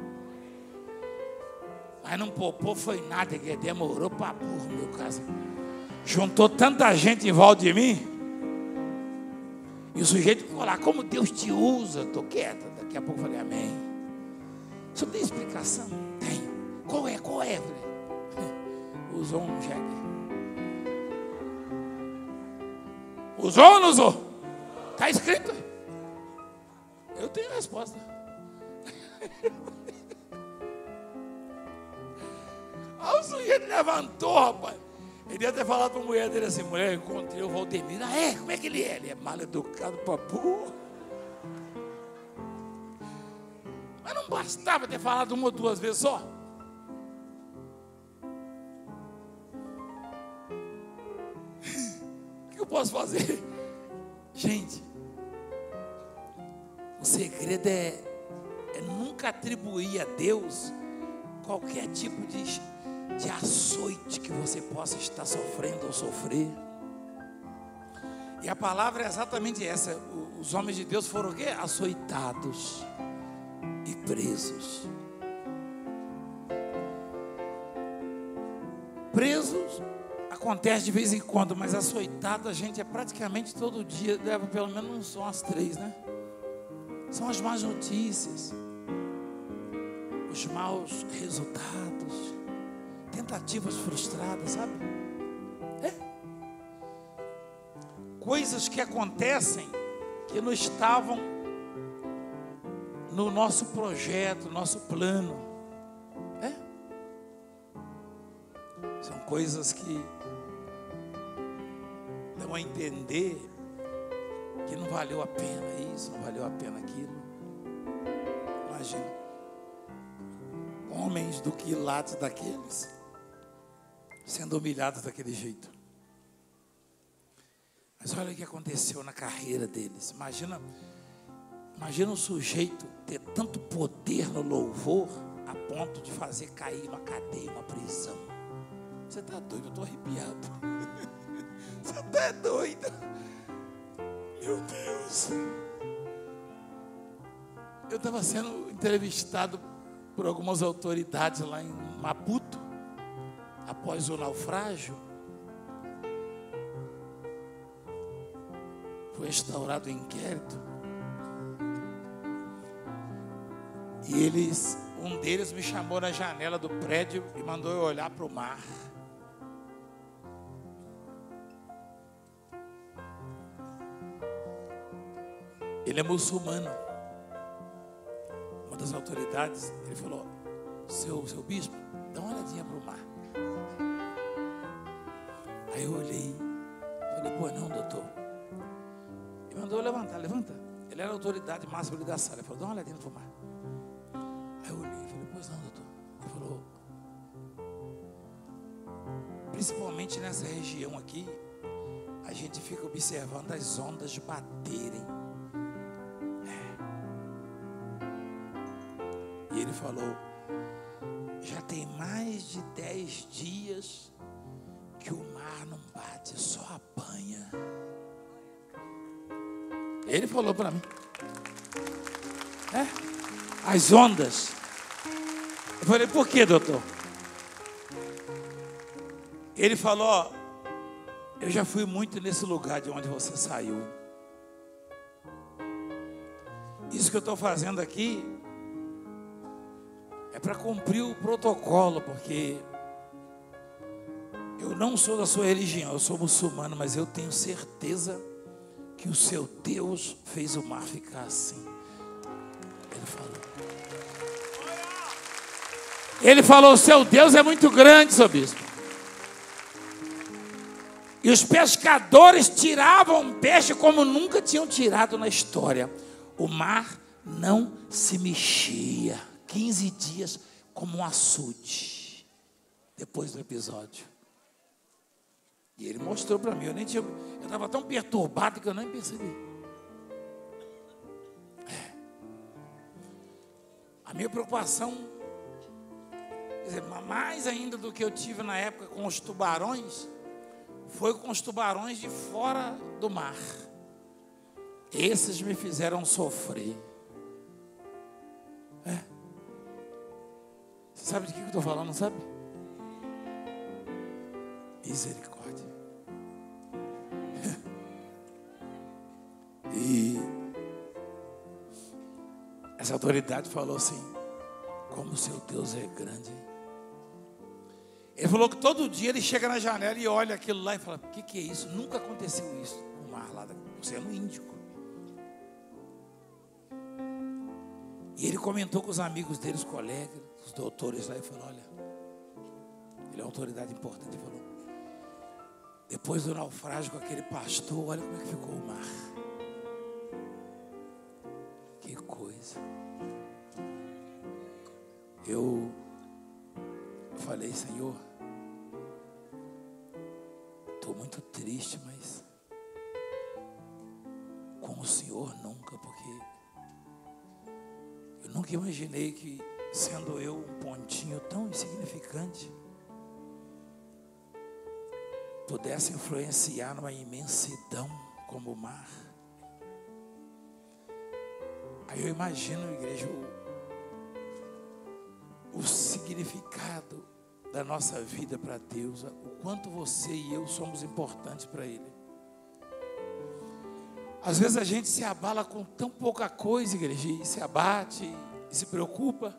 Mas não poupou foi nada, que demorou para burro, meu caso. Juntou tanta gente em volta de mim. E o sujeito ficou lá, como Deus te usa. Estou quieto, daqui a pouco eu falei, amém. Isso tem explicação? Tem. Qual é, qual é? Falei, usou um jegue. Usou ou não usou? Está escrito. Eu tenho a resposta. Aí o sujeito levantou, rapaz. Ele deve ter falado para a mulher dele assim, mulher, eu encontrei o Valdemir. Ah, é? Como é que ele é? Ele é mal educado para burro. Mas não bastava ter falado uma ou duas vezes só. O que eu posso fazer? Gente, o segredo é, é nunca atribuir a Deus qualquer tipo de, de açoite que você possa estar sofrendo ou sofrer. E a palavra é exatamente essa. Os homens de Deus foram o quê? Açoitados e presos. Presos acontece de vez em quando, mas açoitado a gente é praticamente todo dia, leva pelo menos são as três, né? São as más notícias, os maus resultados, tentativas frustradas, sabe? É. Coisas que acontecem que não estavam no nosso projeto, no nosso plano. É? São coisas que dão a entender que não valeu a pena isso, não valeu a pena aquilo. Imagina, homens do quilates daqueles sendo humilhados daquele jeito. Mas olha o que aconteceu na carreira deles. Imagina, imagina um sujeito ter tanto poder no louvor a ponto de fazer cair uma cadeia, uma prisão. Você está doido? Eu estou arrepiado. Você está doido? Meu Deus. Eu estava sendo entrevistado por algumas autoridades lá em Maputo, após o naufrágio. Foi instaurado um inquérito. E eles, um deles me chamou na janela do prédio e mandou eu olhar para o mar. Ele é muçulmano. Uma das autoridades, ele falou: seu, seu bispo, dá uma olhadinha para o mar. Aí eu olhei, falei: pô, não, doutor. Ele mandou eu levantar, levanta. Ele era a autoridade máxima ali da sala. Ele falou: dá uma olhadinha para o mar. Aí eu olhei, falei: pois não, doutor. Ele falou: principalmente nessa região aqui, a gente fica observando as ondas baterem. E ele falou: já tem mais de dez dias que o mar não bate, só apanha. Ele falou para mim. É? As ondas. Eu falei: por que, doutor? Ele falou: ó, eu já fui muito nesse lugar de onde você saiu. Isso que eu estou fazendo aqui é para cumprir o protocolo, porque eu não sou da sua religião, eu sou muçulmano, mas eu tenho certeza que o seu Deus fez o mar ficar assim. Ele falou. Ele falou: o seu Deus é muito grande, seu bispo. E os pescadores tiravam peixe como nunca tinham tirado na história. O mar não se mexia. quinze dias como um açude, depois do episódio. E ele mostrou para mim, eu nem tinha, eu estava tão perturbado que eu nem percebi. É. A minha preocupação, quer dizer, mais ainda do que eu tive na época com os tubarões, foi com os tubarões de fora do mar. Esses me fizeram sofrer. É. Você sabe de que eu estou falando, não sabe? Misericórdia. E essa autoridade falou assim: como o seu Deus é grande, hein? Ele falou que todo dia ele chega na janela e olha aquilo lá e fala: o que, que é isso? Nunca aconteceu isso no mar lá do Oceano Índico. E ele comentou com os amigos dele, os colegas, os doutores lá, e falou: olha, ele é uma autoridade importante. Ele falou: depois do naufrágio com aquele pastor, olha como é que ficou o mar. Que coisa. Eu falei: Senhor, estou muito triste, mas com o Senhor nunca, porque eu nunca imaginei que, sendo eu um pontinho tão insignificante, pudesse influenciar numa imensidão como o mar. Aí eu imagino, igreja, o, o significado da nossa vida para Deus, o quanto você e eu somos importantes para Ele. Às vezes a gente se abala com tão pouca coisa, igreja, e se abate, e se preocupa.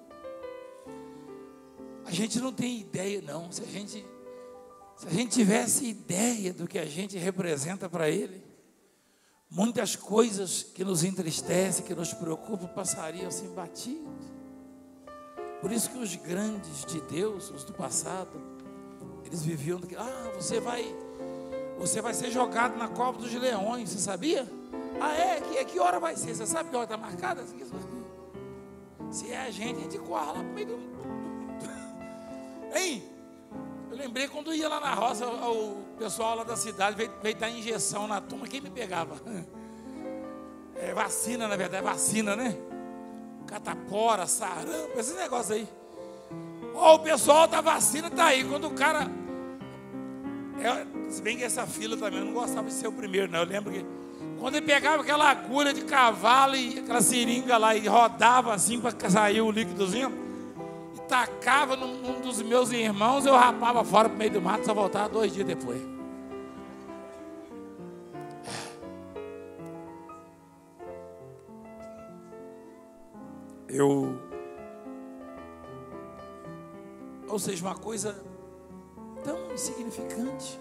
A gente não tem ideia, não. Se a gente, se a gente tivesse ideia do que a gente representa para Ele, muitas coisas que nos entristecem, que nos preocupam, passariam assim batidos. Por isso que os grandes de Deus, os do passado, eles viviam do que, ah, você vai, você vai ser jogado na cova dos leões, você sabia? Ah, é? Que, que hora vai ser? Você sabe que hora está marcada? Se é a gente, a gente corre lá pro meio do... Hein? Eu lembrei quando ia lá na roça, o pessoal lá da cidade veio, veio dar injeção na turma, quem me pegava? É vacina, na verdade, é vacina, né? Catapora, sarampo, esse negócio aí. Ó, o pessoal da vacina tá aí. Quando o cara... É, se bem que essa fila também, eu não gostava de ser o primeiro, não. Eu lembro que quando ele pegava aquela agulha de cavalo e aquela seringa lá e rodava assim para sair o líquidozinho e tacava num, num dos meus irmãos, eu rapava fora pro meio do mato, só voltava dois dias depois. Eu... Ou seja, uma coisa tão insignificante.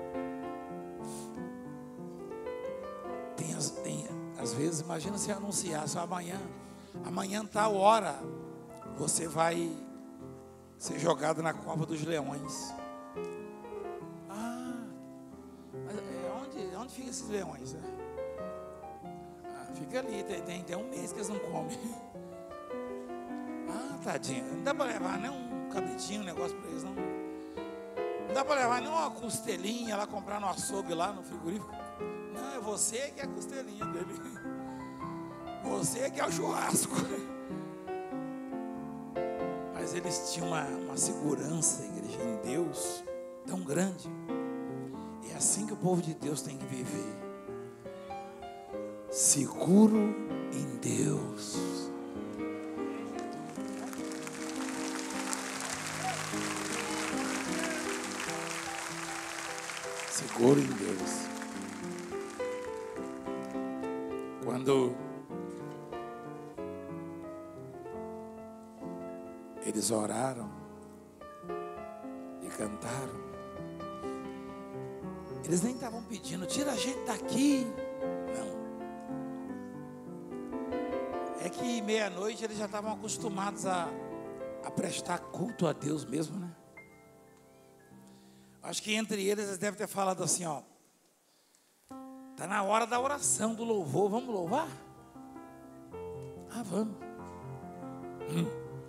Tem, tem, às vezes, imagina se anunciar só amanhã, amanhã tal hora, você vai ser jogado na cova dos leões. Ah, mas é onde, onde ficam esses leões? Né? Ah, fica ali, tem, tem, tem um mês que eles não comem. Ah, tadinho, não dá para levar nem um cabritinho, um negócio para eles, não. Não dá para levar nem uma costelinha lá, comprar no açougue lá, no frigorífico. Não, é você que é a costelinha dele. Você que é o churrasco. Mas eles tinham uma, uma segurança, igreja, em Deus tão grande. É assim que o povo de Deus tem que viver. Seguro em Deus. Seguro em Deus. Quando eles oraram e cantaram, eles nem estavam pedindo, tira a gente daqui. Não. É que meia-noite eles já estavam acostumados a, a prestar culto a Deus mesmo, né? Acho que entre eles, eles devem ter falado assim, ó. Está na hora da oração, do louvor, vamos louvar? Ah, vamos. Hum.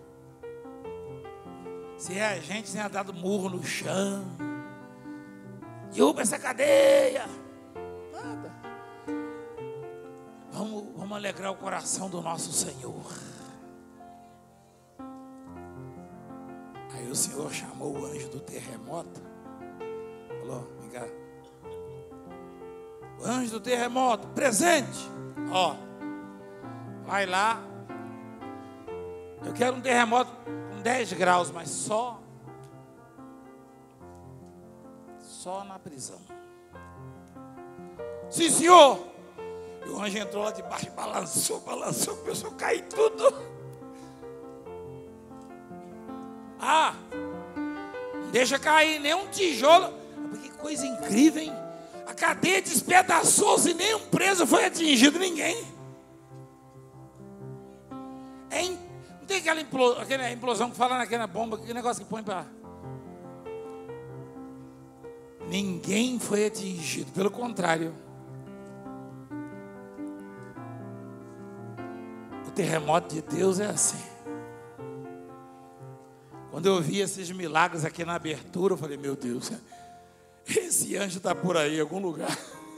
Se é a gente, tinha dado murro no chão. Derruba essa cadeia. Nada. Vamos, vamos alegrar o coração do nosso Senhor. Aí o Senhor chamou o anjo do terremoto. Falou, vem cá. O anjo do terremoto, presente. Ó, vai lá. Eu quero um terremoto com dez graus, mas só Só na prisão. Sim, senhor. E o anjo entrou lá de baixo, balançou, balançou, começou a cair tudo. Ah, não deixa cair nem um tijolo. Que coisa incrível, hein? A cadeia despedaçou-se e nenhum preso foi atingido, ninguém. É in... Não tem aquela implosão, aquela implosão que fala naquela bomba, aquele negócio que põe para... Ninguém foi atingido, pelo contrário. O terremoto de Deus é assim. Quando eu vi esses milagres aqui na abertura, eu falei, meu Deus, esse anjo está por aí em algum lugar.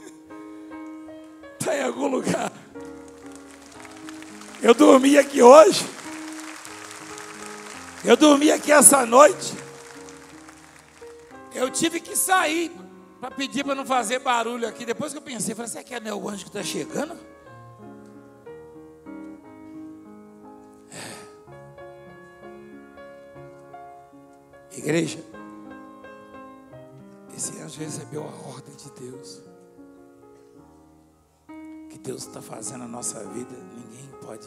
Está em algum lugar. Eu dormi aqui hoje. Eu dormi aqui essa noite. Eu tive que sair para pedir para não fazer barulho aqui. Depois que eu pensei, falei, será que não é o anjo que está chegando? É. Igreja, esse anjo recebeu a ordem de Deus. Que Deus está fazendo na nossa vida, ninguém pode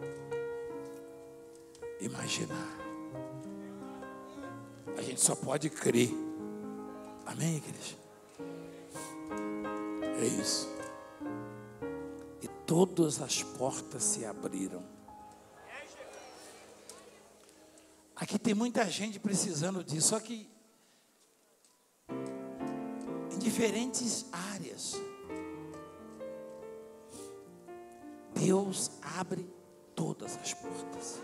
imaginar. A gente só pode crer. Amém, igreja? É isso. todas as portas se abriram. Aqui tem muita gente precisando disso, só que em diferentes áreas. Deus abre todas as portas.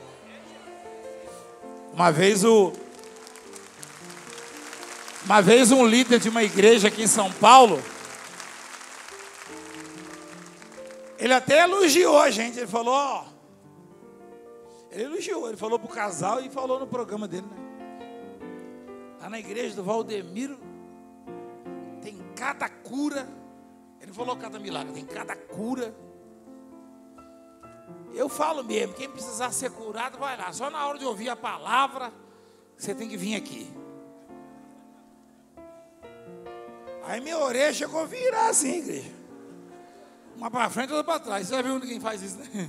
Uma vez o Uma vez um líder de uma igreja aqui em São Paulo, ele até elogiou a gente, ele falou, ó, ele elogiou, ele falou pro casal e falou no programa dele, né? Lá na igreja do Valdemiro, tem cada cura, ele falou cada milagre, tem cada cura. Eu falo mesmo, quem precisar ser curado, vai lá, só na hora de ouvir a palavra, você tem que vir aqui. Aí minha orelha chegou a virar assim, igreja. Uma para frente, outra para trás. Você já viu quem faz isso, né?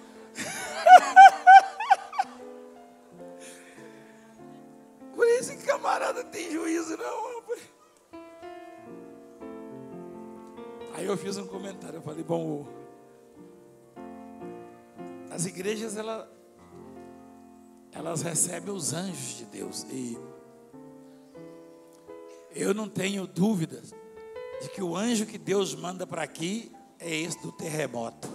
Por isso que camarada tem juízo, não, rapaz. Aí eu fiz um comentário, eu falei, bom, as igrejas, elas, elas recebem os anjos de Deus. E eu não tenho dúvidas de que o anjo que Deus manda para aqui é esse do terremoto.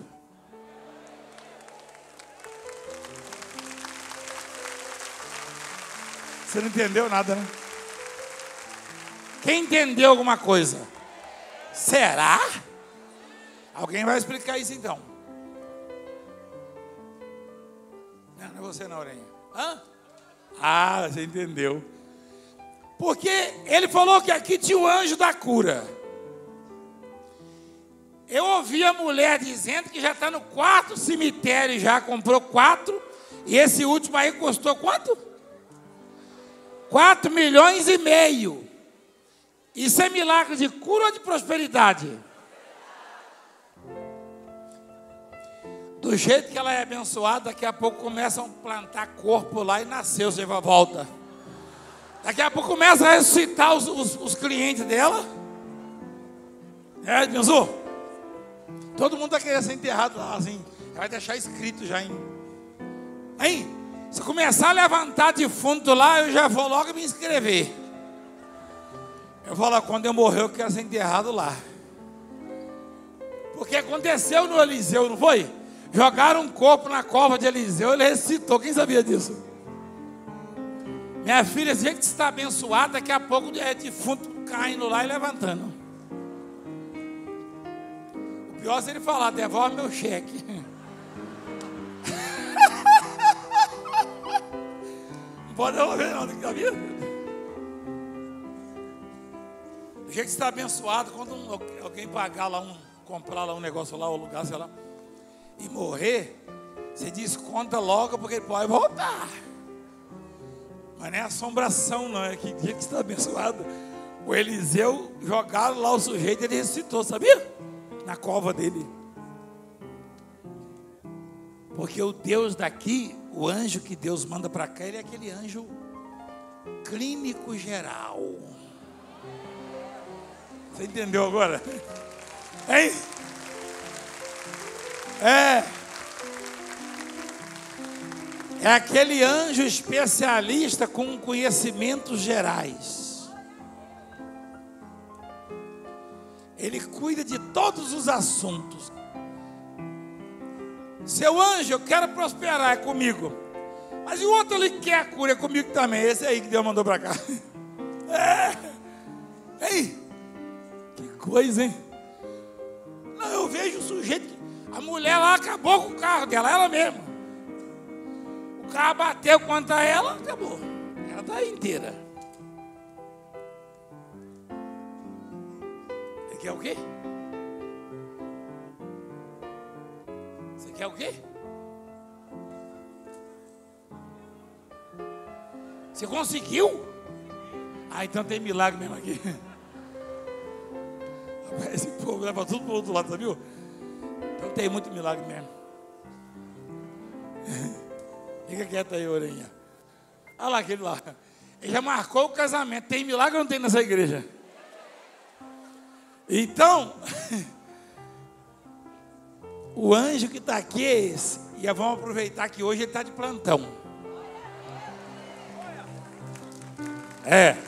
Você não entendeu nada, né? Quem entendeu alguma coisa? Será? Alguém vai explicar isso então? Não, não é você não, Orelha. Hã? Ah, você entendeu. Porque ele falou que aqui tinha o anjo da cura. Eu ouvi a mulher dizendo que já está no quarto cemitério, já comprou quatro. E esse último aí custou quanto? Quatro milhões e meio. Isso é milagre de cura ou de prosperidade? Do jeito que ela é abençoada, daqui a pouco começam a plantar corpo lá e nasceu, você vai volta. Daqui a pouco começa a ressuscitar os, os, os clientes dela. É, pensou? Todo mundo vai querer ser enterrado lá, assim. Vai deixar escrito já, hein? Aí, se começar a levantar defunto lá, eu já vou logo me inscrever. Eu vou lá, quando eu morrer, eu quero ser enterrado lá. Porque aconteceu no Eliseu, não foi? Jogaram um corpo na cova de Eliseu, ele ressuscitou. Quem sabia disso? Minha filha, se você está abençoada, daqui a pouco é defunto caindo lá e levantando. O pior é ele falar, devolve meu cheque. Não pode devolver não, tem que saber. Do jeito que está abençoado, quando um, alguém pagar lá, um, comprar lá um negócio lá, ou lugar, sei lá, e morrer, você desconta logo, porque ele pode voltar. Mas não é assombração, não. É que dia que está abençoado. O Eliseu, jogaram lá o sujeito, ele ressuscitou, sabia? Na cova dele. Porque o Deus daqui, o anjo que Deus manda para cá, ele é aquele anjo clínico geral. Você entendeu agora? Hein? É. É aquele anjo especialista com conhecimentos gerais. Ele cuida de todos os assuntos. Seu anjo, eu quero prosperar, é comigo. Mas e o outro ali que quer a cura, é comigo também. Esse aí que Deus mandou para cá. É. Ei, que coisa, hein? Não, eu vejo o sujeito que... A mulher lá acabou com o carro dela, ela mesma. O carro bateu contra ela, acabou. Ela está inteira. Você quer o quê? Você quer o quê? Você conseguiu? Ah, então tem milagre mesmo aqui. Esse povo leva tudo para o outro lado, viu? Então tem muito milagre mesmo. Fica quieto aí, orelha. Olha lá aquele lá. Ele já marcou o casamento. Tem milagre ou não tem nessa igreja? Então, O anjo que está aqui é esse. E vamos aproveitar que hoje ele está de plantão. É.